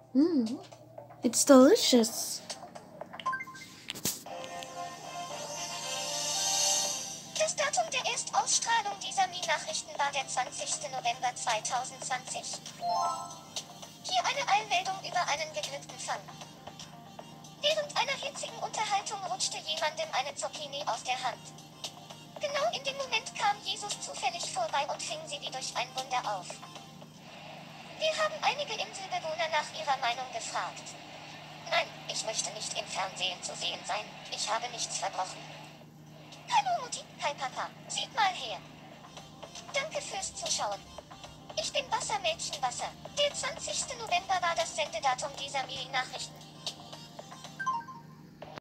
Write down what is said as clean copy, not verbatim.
It's delicious. Das Datum der Erstausstrahlung dieser Mi-Nachrichten war der 20. November 2020. Hier eine Eilmeldung über einen geglückten Fang. Während einer hitzigen Unterhaltung rutschte jemandem eine Zucchini aus der Hand. Genau in dem Moment kam Jesus zufällig vorbei und fing sie wie durch ein Wunder auf. Wir haben einige Inselbewohner nach ihrer Meinung gefragt. Nein, ich möchte nicht im Fernsehen zu sehen sein, ich habe nichts verbrochen. Hallo Mutti, hi Papa, seht mal her. Danke fürs Zuschauen. Ich bin Wassermädchen Wasser. Der 20. November war das Sendedatum dieser Mi-Nachrichten.